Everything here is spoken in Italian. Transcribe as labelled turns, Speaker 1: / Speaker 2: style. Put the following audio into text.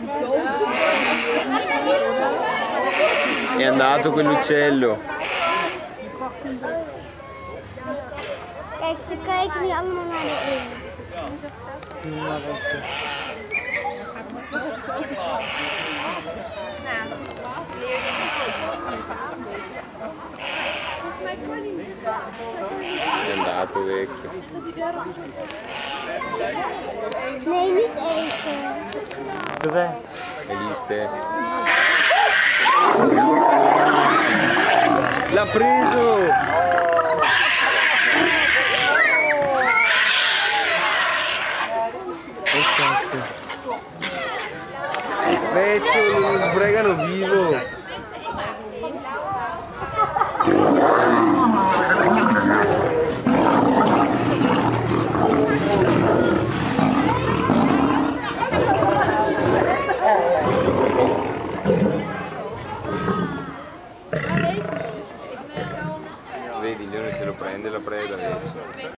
Speaker 1: È andato quell'uccello.
Speaker 2: Kijk, ze kijken nu allemaal naar de een.
Speaker 1: È andato vecchio.
Speaker 2: Nee, niet eten.
Speaker 3: Dov'è?
Speaker 1: Eliste. L'ha preso!
Speaker 3: Che cazzo?
Speaker 1: Vecchio, lo sbregano vivo! Vedi, il leone se lo prende la preda, vecchio.